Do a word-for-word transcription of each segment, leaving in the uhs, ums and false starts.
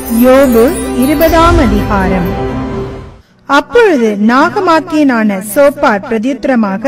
யோபு இருபதாம் அதிகாரம். அப்பொழுது நாகமாக்கியனான சோப்பார் பிரதியுத்தரமாக,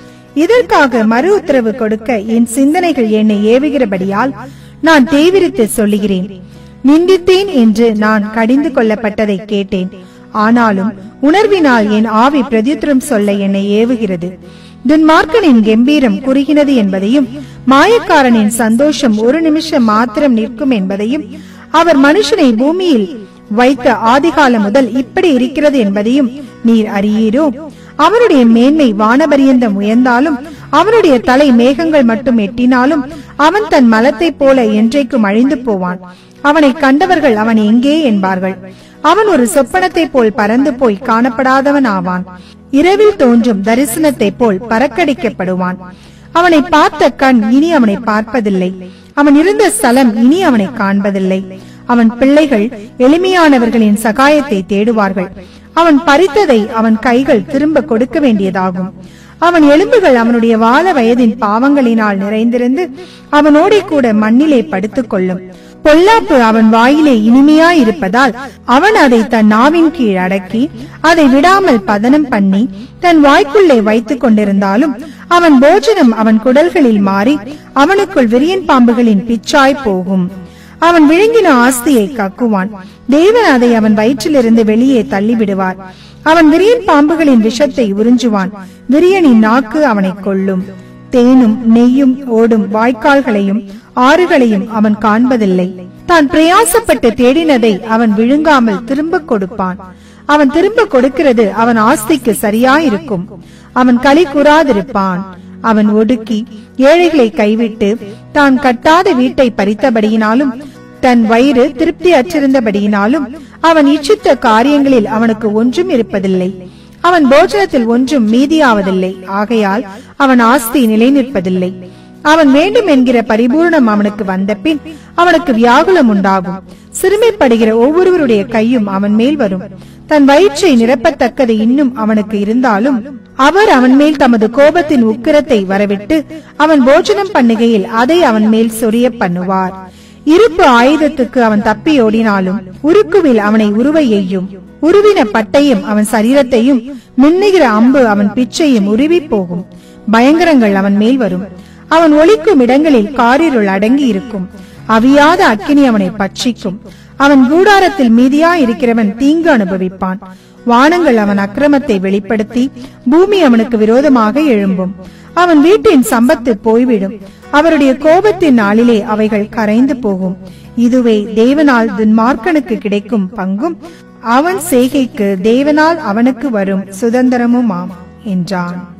இதற்காக மறு உத்தரவு கொடுக்க என் சிந்தனைகள் என்னை ஏவுகிறபடியால் நான் தேவிரித்து சொல்லுகிறேன். நிந்தித்தேன் என்று நான் கடிந்து கொள்ளப்பட்டதை கேட்டேன். ஆனாலும் உணர்வினால் என் ஆவி பிரதியுத்தரம் சொல்ல என்னை ஏவுகிறது. துன்மார்க்கனின் கம்பீரம் குறுகினது என்பதையும், மாயக்காரனின் சந்தோஷம் ஒரு நிமிஷம் மாத்திரம் நிற்கும் என்பதையும், அவர் மனுஷனை பூமியில் வைத்த ஆதிகாலம் முதல் இப்படி இருக்கிறது என்பதையும் நீர் அறியீரோ? அவனுடைய மேன்மை வானபரியந்தம் உயர்ந்தாலும், அவனுடைய தலை மேகங்கள் மட்டும் எட்டினாலும், அவன் தன் மலத்தை போல என்றைக்கும் அழிந்து போவான். அவனை கண்டவர்கள் அவன் எங்கே என்பார்கள். அவன் ஒரு சொப்பனத்தை போல் பறந்து போய் காணப்படாதவன் ஆவான். இரவில் தோன்றும் தரிசனத்தை போல் பறக்கடிக்கப்படுவான். அவனை பார்த்த கண் இனி அவனை பார்ப்பதில்லை. அவன் இருந்த ஸ்தலம் இனி அவனை காண்பதில்லை. அவன் பிள்ளைகள் எளிமையானவர்களின் சகாயத்தை தேடுவார்கள். அவன் பறித்ததை அவன் கைகள் திரும்ப கொடுக்க வேண்டியதாகும். அவன் எலும்புகள் அவனுடைய வால வயதின் பாவங்களினால் நிறைந்திருந்து அவனோட கூட மண்ணிலே படுத்துக் கொள்ளும். பொல்லாப்பு அவன் வாயிலே இனிமையாயிருப்பதால் அவன் அதை தன் நாவின் கீழ் அடக்கி அதை விடாமல் பதனம் பண்ணி தன் வாய்க்குள்ளே வைத்துக் கொண்டிருந்தாலும், அவன் போஜனம் அவன் குடல்களில் மாறி அவனுக்குள் விரியன் பாம்புகளின் பிச்சாய் போகும். அவன் விழுங்கின ஆஸ்தியை கக்குவான். தேவன் அதை அவன் வயிற்றிலிருந்து வெளியே தள்ளிவிடுவார். அவன் விரியன் பாம்புகளின் விஷத்தை உறிஞ்சுவான். விரியனின் நாக்கு அவனை கொல்லும். தேனும் நெய்யும் ஓடும் வாய்க்கால்களையும் ஆறுகளையும் அவன் காண்பதில்லை. தான் பிரயாசப்பட்டு தேடினதை அவன் விழுங்காமல் திரும்ப கொடுப்பான். அவன் திரும்ப கொடுக்கிறது அவன் ஆஸ்திக்கு சரியாயிருக்கும். அவன் களி கூறாதிருப்பான். அவன் ஒடுக்கி ஏழைகளை கைவிட்டு தான் கட்டாத வீட்டை பறித்தபடியினாலும், தன் வயிறு திருப்தி அற்றிருந்தபடியினாலும், அவன் இச்சித்த காரியங்களில் அவனுக்கு ஒன்றும் இருப்பதில்லை. அவன் போஜனத்தில் ஒன்றும் மீதியாவதில்லை. ஆகையால் அவன் ஆஸ்தி நிலை நிற்பதில்லை. அவன் வேண்டும் என்கிற பரிபூர்ணம் அவனுக்கு வந்த பின் அவனுக்கு வியாகுலம் உண்டாகும். சிறுமைப்படுகிற ஒவ்வொருவருடைய கையும் அவன் மேல் வரும். தன் வயிற்றை நிரப்பத்தக்கது இன்னும் அவனுக்கு இருந்தாலும், அவர் அவன் மேல் தமது கோபத்தின் உக்கிரத்தை வரவிட்டு அவன் போஜனம் பண்ணுகையில் அதை அவன் மேல் சொரிய பண்ணுவார். இருப்பு ஆயுதத்துக்கு அவன் தப்பி ஓடினாலும் உருக்குவில் அவனை உருவ எய்யும். உருவின பட்டையும் அவன் சரீரத்தையும், மின்னுகிற அம்பு அவன் பிச்சையும் உருவி போகும். பயங்கரங்கள் அவன் மேல் வரும். அவன் ஒளிக்கும் இடங்களில் காரிருள் அடங்கி இருக்கும். அவியாத அக்கினி அவனை பட்சிக்கும். அவன் கூடாரத்தில் மீதியா இருக்கிறவன் தீங்கு அனுபவிப்பான். வானங்கள் அவன் அக்கிரமத்தை வெளிப்படுத்தி பூமி அவனுக்கு விரோதமாக எழும்பும். அவன் வீட்டின் சம்பத்து போய்விடும். அவருடைய கோபத்தின் நாளிலே அவைகள் கரைந்து போகும். இதுவே தேவனால் துன்மார்க்கனுக்கு கிடைக்கும் பங்கும், அவன் செய்கைக்கு தேவனால் அவனுக்கு வரும் சுதந்திரமுமாம் என்றான்.